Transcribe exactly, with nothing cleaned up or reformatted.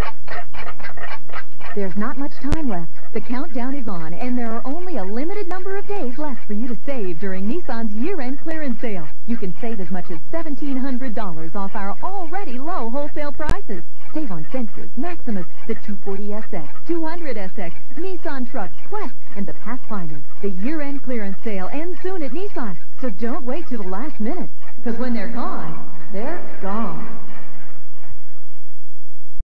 There's not much time left. The countdown is on, and there are only a limited number of days left for you to save during Nissan's year-end clearance sale. You can save as much as seventeen hundred dollars off our already low wholesale prices. Save on Fences, Maximus, the two forty S X, two hundred S X, Nissan trucks, Quest, and the Pathfinder. The year-end clearance sale ends soon at Nissan, so don't wait till the last minute, because when they're gone, they're gone.